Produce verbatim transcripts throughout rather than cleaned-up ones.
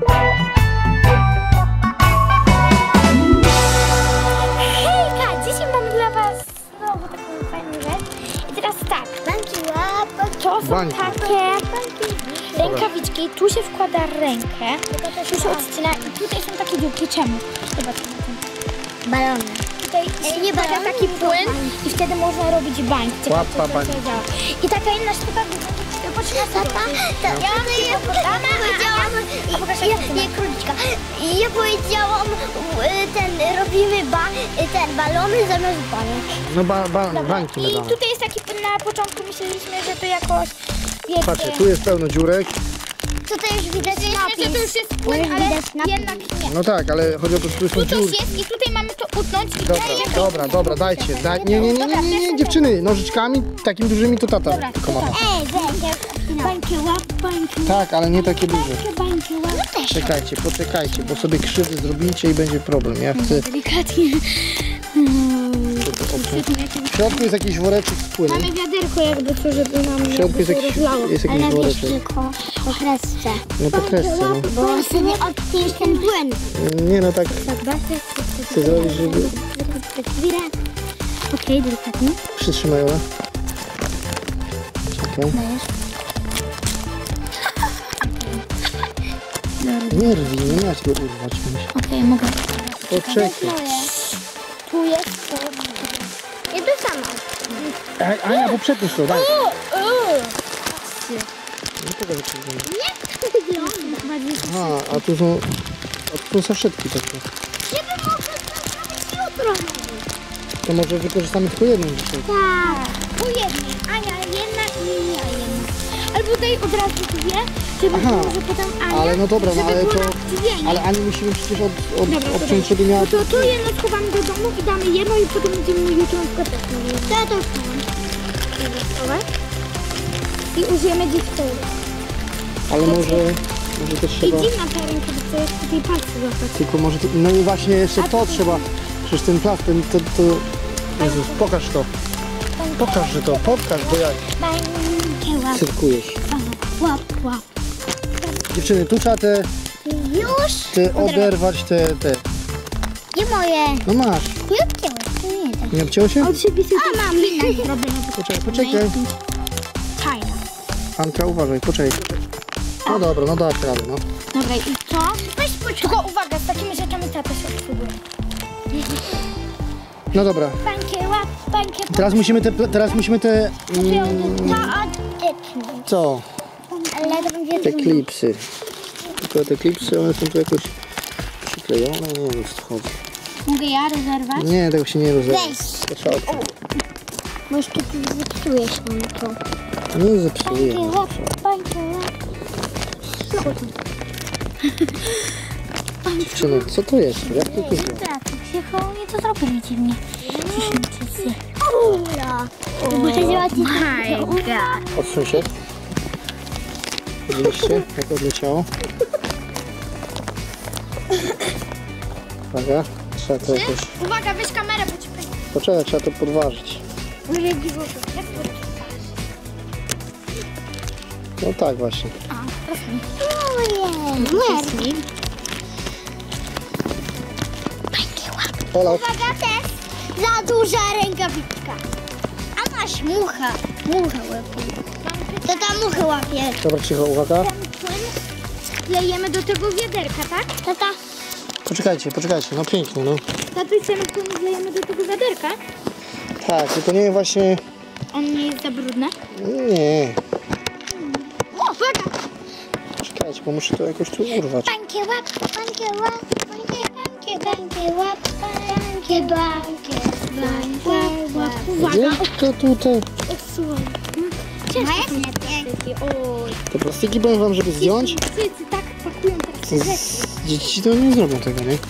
Hejka! Dzisiaj mamy dla was znowu taką fajną rzecz. I teraz tak, to są Bańki. takie rękawiczki. Tu się wkłada rękę, tu się odcina i tutaj są takie dziurki. Czemu? Zobaczcie na tym. Balony. Tutaj się wkłada taki płyn i wtedy można robić bańki. Ciekawe, co to bańki. działa. I taka inna sztuka, poczekaj, Tata, ta, ja, ja, ja powiedziałam, ja, nie króliczka, ja powiedziałam, y, ten, robimy ba, y, ten, balony zamiast baniek. No ba, ba, Dobra. bańki I medalne. tutaj jest taki, na początku myśleliśmy, że to jakoś, wiecie... Patrzcie, tu jest pełno dziurek. Tutaj już widać napis. że to już jest płyn, Już ale widać napis. jednak nie. No tak, ale chodzi o to, że tu są Tu coś dziurki. jest i tutaj mamy to utnąć i Dobra, dajemy... dobra, dobra, dajcie. Daj, nie, nie, nie, nie, nie, nie, dziewczyny, nożyczkami takimi dużymi to tata Dobra, tylko ma. Ej, weź, no. Bańki łap, bańki Tak, ale nie takie duże. łap, bańki łap. Czekajcie, poczekajcie, bo sobie krzywdy zrobicie i będzie problem. Ja chcę... Delikatnie. W środku jest jakiś woreczek z płynem. Mamy wiaderko jakby co, żeby nam W środku jest się jakiś, rozlało. jest jakiś Ale wiesz, woreczek. tylko po kresce. No po kresce, no. Bo sobie odtniesz ten płyn. Nie no tak chcę zrobić, żeby... Okej, delikatnie. Przytrzymaj ją. Czekaj. Nie rwij, nie macie go urwać. Okej, mogę. Poczekaj. Tu jest to. Ja to sama. Ej, Ania, bo przetniesz to, daj. O, o. Nie pokażę, czy to nie. Jak to wygląda? Aha, a tu są... A tu są saszetki takie. Nie bym mogła zrobić jutro. To może wykorzystamy tylko jedną dzisiaj. Tak. Po jednej. Ania jedna i ja jedna. Albo daj od razu dwie, żeby Aha, było, że potem Ania. ale no dobra, no żeby ale było to... na dźwięk. Ale Ani musimy przecież od, od, Dobra, to obciąć, daj. żeby miała... No to tu jedno schowamy do domu i damy jedno i potem będziemy jutro na przykład tak mówić. To ja to już mam. I użyjemy dziś wtedy. Ale może... Może też I trzeba... dziwna ta ręka, bo to jest tutaj palce złapać. Tylko może... To, no i właśnie jeszcze to trzeba... Przecież ten plas, ten... To, to... Jezus, pokaż to. Pokaż, że to, pokaż, bo jak Bańkę łap, cyrkujesz. łap, łap. Dziewczyny, tu trzeba te, Już? te oderwać, te, te... Nie moje. No masz. Nie odcięłeś, to nie da. Nie obcięło się? Od siebie sobie A mam inne. zrobię. Poczekaj, poczekaj. Czajna. Anka, uważaj, poczekaj. No dobra, no dasz radę, no. Dobra, i to? Weź poczekaj. Tylko uwaga, z takimi rzeczami tata się obsługuje. No dobra. Bańkę łap, bańkę Teraz musimy te, teraz musimy te... Mm, To odetnę. co? Ale to będzie Te klipsy. Tylko te klipsy, one są tu jakoś przyklejone, nie wiem, co chodzi. Mogę ja rozerwać? Nie, tego się nie rozerwie. Weź. To trzeba odciąć. Bo już tu zepsujesz nam to. Nie zepsuję. Bańkę łap, bańkę łap. Dziewczyny, co to jest? Jak to tu jest? Psychologii to zrobili dziwnie. Wszyscy. Ula. Powiedziała ci Bajka. Odsuń się. Widzieliście, jak odleciało? Uwaga, trzeba to jakoś... Uwaga, weź kamerę, bo ci powiem. Poczekaj, trzeba to podważyć. Ile dziwo, jak to No tak właśnie. Ojej. Olaf, Uwaga, też za duża rękawiczka. A masz mucha. Muchę łapie. To ta muchę łapie. dobra, cicho, uwaga. Klejemy do tego wiaderka, tak? Tata. Poczekajcie, poczekajcie, no pięknie, no. Tatuś, ten płyn wlejemy do tego wiaderka. Tak, tylko nie wiem właśnie... On nie jest za brudny. Nie. Uwaga! Czekajcie, bo muszę to jakoś tu urwać. Bańkę łap, bańkę łap, bańkę, bańkę, bańkę łap, bańkę, bańkę, bańkę łap. Uwaga! Jak to tutaj? Odsuwam. Ciężko są te plastiki. Oj. Te plastiki powiem wam, żeby zdjąć. Wszyscy tak pakują takie rzeczy. Z... Dzieci to nie zrobią tego, nie?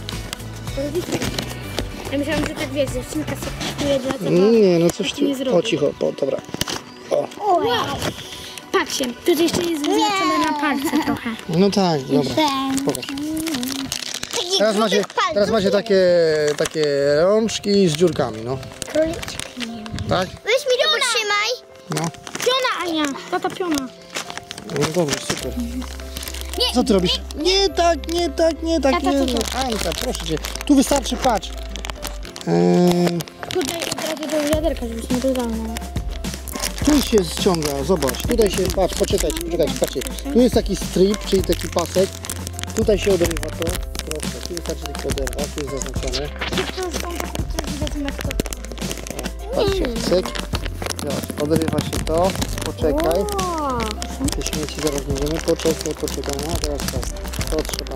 Ja myślałam, że tak wiesz, dziewczynka sobie kupuje dlatego... Nie, no coś tu... nie zrobię. O, cicho, po, dobra. O. Wow! Patrzcie, to jeszcze jest wyznaczone na palce trochę. No tak, dobra. Pokaż. Takich Teraz macie, grubych palców. teraz macie takie, takie rączki z dziurkami, no. Króliczki nie ma. Tak? Weź mi to potrzymaj. No. Piona, Ania! Tata piona. No dobra, super. Nie, Co ty robisz? Nie tak, nie tak, nie tak, Tata, nie. co to? Anka, proszę cię. Tu wystarczy, patrz. Eee, Tutaj od razu do wiaderka, żebyś nie dodał. tu się ściąga, zobacz. Tutaj się, patrz, poczekajcie, poczekajcie, patrzcie. Tu jest taki strip, czyli taki pasek. Tutaj się odrywa to. Proszę, tu wystarczy tylko oderwać, tu jest zaznaczone. Patrzcie, cyk. Zobacz, odrywa się to. Poczekaj. Te śmieci zaraz będziemy. Poczekaj, poczekaj. No teraz tak. To trzeba.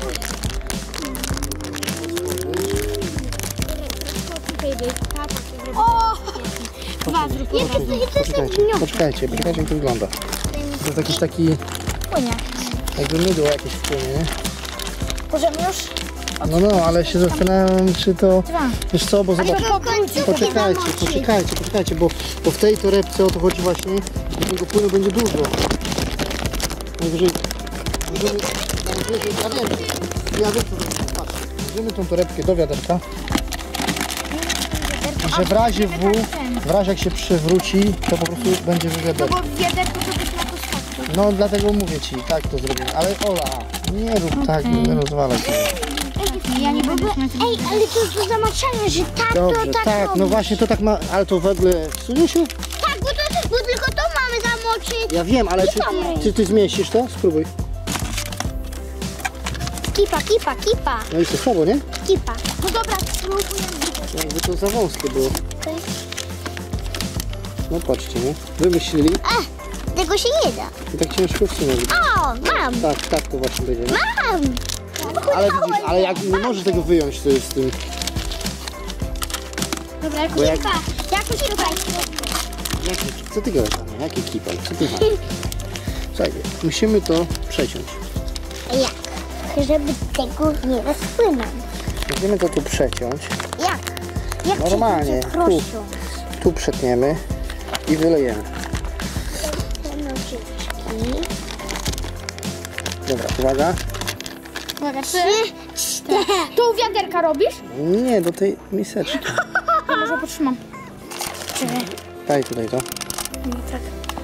O! Dwa zrób. Poczekajcie, poczekajcie, poczekajcie jak to wygląda. To jest jakiś taki, Płynie. jakby mydło jakieś wpłynie, nie? Możemy już? No no, ale się zastanawiam, czy to... Dwa. Wiesz co, bo zobacz... to powróci. Poczekajcie, poczekajcie, poczekajcie, bo, bo w tej torebce o to chodzi właśnie, że tego płynu będzie dużo. Najwyżej... Możemy... Najwyżej, ja wiem, ja wiem co zrobimy, patrz. Włożymy tą torebkę do wiaderka. Że w razie W, w razie jak się przewróci, to po prostu będzie No wywiaderko. bo w wiaderku to być na to światło. No dlatego mówię ci, tak to zrobimy. Ale Ola, nie rób tak, nie rozwalaj się. Ja nie będę śmiać. Ej, ale to jest do zobaczenia, że tak Dobrze, to tak, tak, no robi. właśnie to tak ma, ale to w ogóle, Suniusiu? Tak, bo, to, bo tylko to mamy zamoczyć. Ja wiem, ale czy ty, ty zmieścisz to? Spróbuj. Kipa, kipa, kipa, No i to słabo, nie? kipa. No dobra, spróbujemy. Jakby to za wąskie było. Okej. No patrzcie, nie? Wymyślili A, tego się nie da. i tak ciężko wsunąć. O, mam, Tak, tak to właśnie będzie, nie? mam. Ale widzisz, ale jak nie możesz tego wyjąć, to jest z tym. Dobra, Bo jak... Kipa, jakoś tutaj. Jaki, co ty gadasz, Ania? Jaki kipel? Co ty masz? Słuchaj, musimy to przeciąć. Jak? Żeby tego nie rozpłynąć. Musimy to tu przeciąć. Jak? Jak Normalnie, się tu. proszę? Tu przetniemy i wylejemy. Nożyczki. Dobra, uwaga. Uwaga, trzy, cztery. Tu wiaderka robisz? Nie, do tej miseczki. Ja może potrzymam. Czekaj. Daj tutaj to. No tak.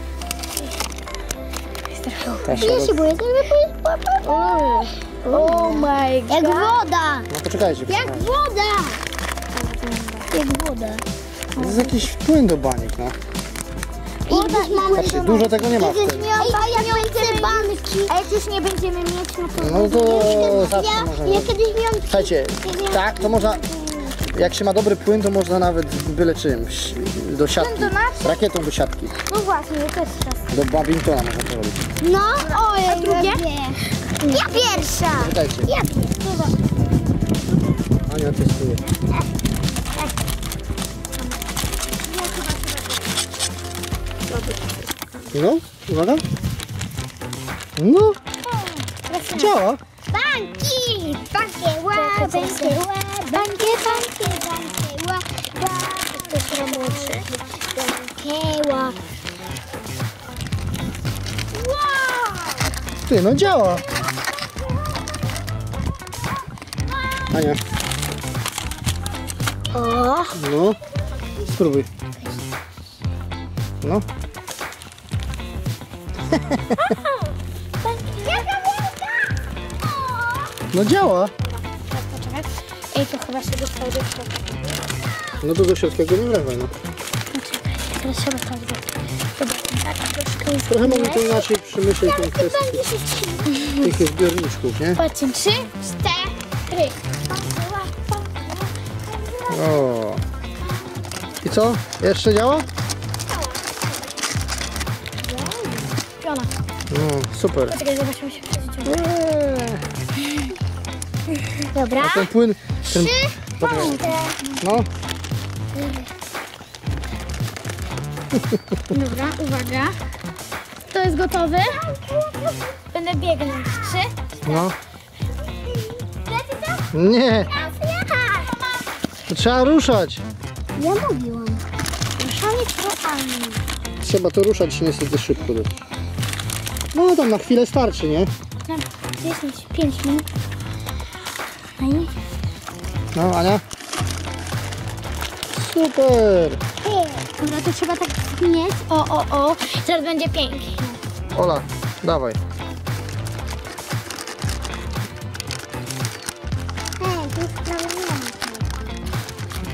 Ta Ja szara- się boję, żeby O, oh my god. Jak woda! No poczekajcie, Jak poczekajcie. woda! Jak woda. To jest jakiś płyn do baniek, no. Woda mamy Patrzcie, dużo tego nie ma Kiedyś wtedy. miałam więcej banki. A jak już nie będziemy mieć, no to... No to zawsze Ja, możemy. ja kiedyś miałam... Słuchajcie, tak, to można, jak się ma dobry płyn, to można nawet byle czymś, do siatki, do nas? rakietą do siatki, No właśnie, to jest czas. do badmintona można to robić. No, oj, A drugie? Ja pierwsza! Czekajcie, Ja Ania testuje. No, uwaga. No, działa. Banki! Bankie, ła, bankie, ła, bankie, bankie, bankie, ła, ła. To się roboczy. Bankie, ła. Wow! Ty, no działa. Ania, O! no, spróbuj. No, Jaka wielka! no działa. Poczekaj. Ej, to chyba się dostało do środka. No to do środka go nie wlewaj, no. Teraz trzeba to zrobić. Dobra, tak troszkę jest. Trochę mogę to inaczej przemyśleć tą kwestię Będzie się trzymać. tych zbiorniczków, nie? Patrzcie, trzy, cztery. O. I co? Jeszcze działa? Piona. No, super. Poczekaj, zobaczymy się przez Dobra. Ten płyn, ten... Poczekaj. No, Dobra, uwaga. To jest gotowy. Będę biegnąć. Trzy. no. Nie, to trzeba ruszać. Ja mówiłam. Ruszanie krokami. Trzeba to ruszać niestety szybko. No tam na chwilę starczy, nie? Na dziesięć, pięć minut. No i No, Ania. Super. dobra, to trzeba tak mieć. O, o, o. Zaraz będzie pięknie. Ola, dawaj.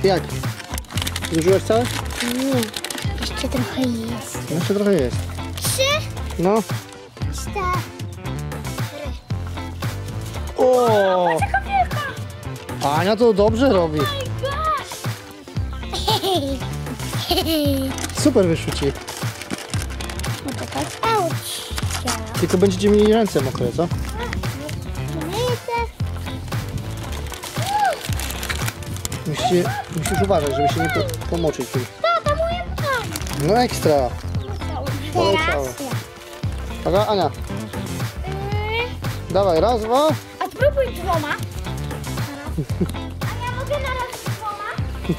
Jak? Zużyłeś całe? Nie, jeszcze trochę jest. Jeszcze trochę jest. Trzy, No. cztery. O! Ania to dobrze robi. Super wyszło ci. Auć. Tylko będziecie mieli ręce mokre, co? Musicie, musisz uważać, żeby się nie po, pomoczyć tym. Tata, moje tam. No ekstra. Poleciało. Teraz ja. Dobra, Ania. Dawaj, raz, dwa. A spróbuj dwoma. A ja mogę na raz dwoma?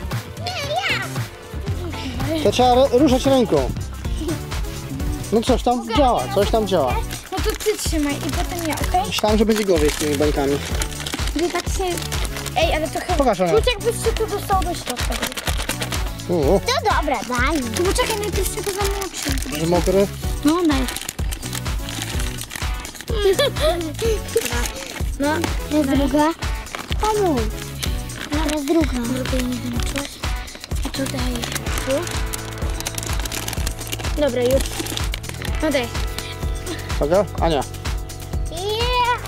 Nie, ja. To trzeba ro- ruszać ręką. No coś tam działa, coś tam działa. No to ty trzymaj i potem ja, okej? Myślałem, że będzie gorzej z tymi bańkami. Gdy tak się... Ej, ale trochę... Pokaż, Ania. Czuć jakbyś się tu dostał do środka. O, To dobra, daj. To poczekaj, najpierw się to zamoczy. że mokre. No, daj. No, Raz druga. Pomóż. Raz druga. drugiej nie zamoczyłaś. I tu daj tu. Dobra, już. No daj. Uwaga, Ania. Yeah.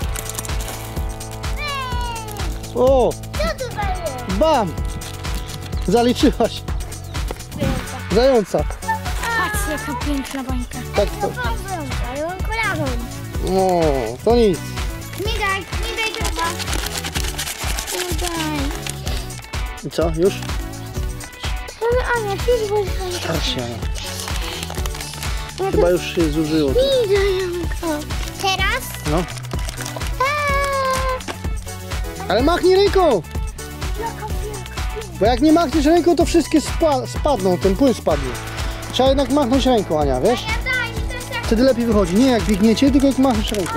O, Co tu daje? bam! Zaliczyłaś. Zająca. Patrz, jaka piękna bańka. Tak to. Ale on kolawą. O, to nic. Nie daj, nie daj tego. No daj. I co, już? Ale Ania, ty złożysz. Starczy się, Ania. Chyba już się zużyło. Nie daj, teraz? No. Eee, Ale machnij ręką! jaka wielka. Bo jak nie machniesz ręką, to wszystkie spa spadną, ten płyn spadnie. Trzeba jednak machnąć ręką, Ania, wiesz? Ja daj, to jest jak Wtedy lepiej wychodzi. Nie jak biegniecie, tylko jak machniesz ręką.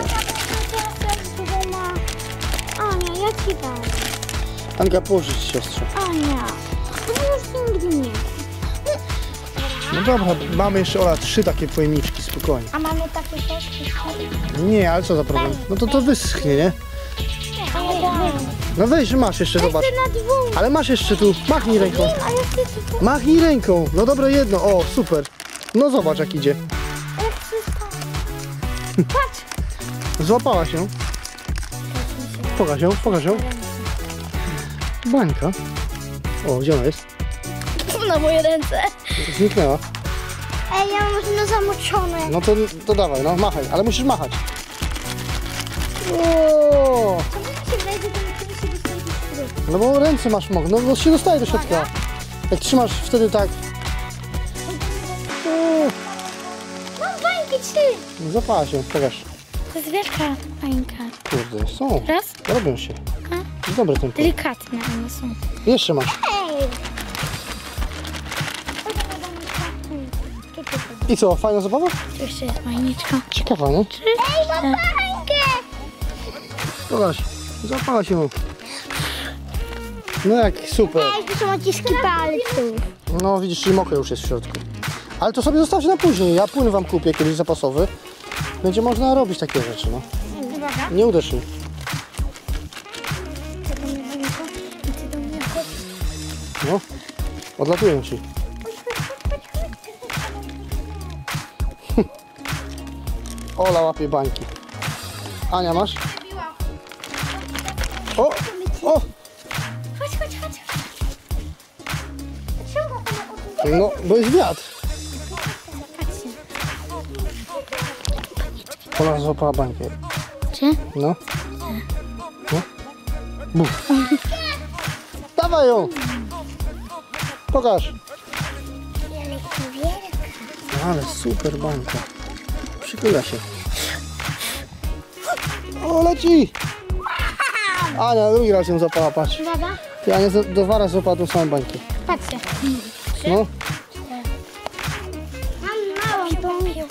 Ania, ja ci dam. Anka, pożyć siostrze. Ania, to już nigdy nie. No dobra, mamy jeszcze, Ola, trzy takie pojemniczki, spokojnie. A mamy takie też? Nie, ale co za problem? No to to wyschnie, nie? Ale daj. No weź, masz jeszcze, zobacz. Na dwóch. Ale masz jeszcze tu, machnij ręką. A ja chcę to Machnij ręką. No dobra, jedno, o, super. No zobacz jak idzie. jak wszystko. Złapałaś ją. Pokaż ją, pokaż ją. Bańka. O, gdzie ona jest? Na moje ręce. Zniknęła. Ej, ja mam już na zamoczone. No to, to dawaj, no machaj, ale musisz machać. O, To mi się wejdzie, to mi się dostaje do środka. no bo ręce masz mokre, no bo się dostaje do środka. Jak trzymasz wtedy tak. O, Mam bańki trzy. zapała się, pokaż. To jest wielka bańka. Kurde, są. Raz? Robią się. Jest dobry ten płyn. Delikatne one są. Jeszcze masz. Ej. I co, fajna zabawa? Tu jeszcze jest bajniczka. Ciekawa, nie? Ej, mam bańkę. Pokaż, zapała się. No jak, super. Ej, to są odciski palców. No widzisz, czyli mokre już jest w środku. Ale to sobie zostawcie na później. Ja płyn wam kupię kiedyś zapasowy. Będzie można robić takie rzeczy, no. Uwaga. Nie uderz mi. Tego mnie bańko. I ty do mnie chodź. No. Odlatują ci. Ola łapie bańki. Ania, masz? O! O! Chodź, chodź, chodź. No, bo jest wiatr. Patrzcie. Ola złapała bańkę. Czy? No. No. Buf. Dawaj ją! Pokaż. Ale super bańka. Przykleja się. O, leci! Ania, drugi raz ją złapała, patrz. Uwaga. Ty, Ania za- dwa razy złapała tą samą bańkę. Patrzcie. No. Mam małą bańkę.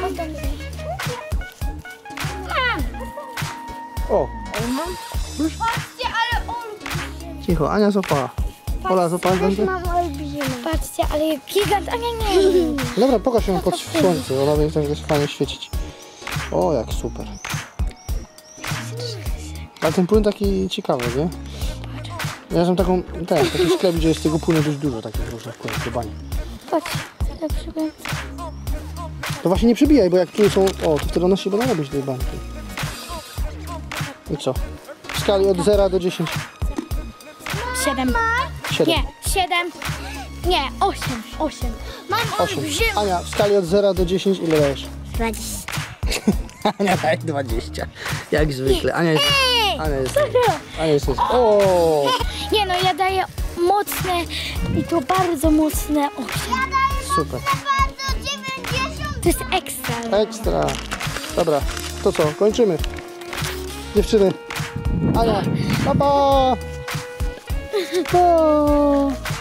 O, Patrzcie, ale on... cicho, Ania złapała. Ola, złapałaś bańkę? Mam olbrzymią. Patrzcie, ale jak gigant, a nie, nie. Dobra, pokaż ją pod słońce, ona będzie tak fajnie świecić. O, jak super. Ale ten płyn taki ciekawy, nie? Ja znam taką, ten, taki sklep, gdzie jest tego płynu dość dużo, takich różnych płynów do bani. Patrz, lepszy będzie. To właśnie nie przebijaj, bo jak tu są, o, to wtedy one się będą robić tej bańki. I co? W skali od zera do dziesięciu. Siedem. siedem. Nie, siedem. Nie, osiem. Osiem. Mam osiem. Ania, w skali od zera do dziesięciu ile dajesz? dwadzieścia. Ania daje dwadzieścia. Jak zwykle. Ania jest... Ania jest... Ania jest... O! Nie no, ja daję mocne i to bardzo mocne osiem. Super. Bardzo dziewięćdziesiąt. To jest ekstra. Ekstra. Dobra, to co? Kończymy. Dziewczyny. Ania, pa pa! O.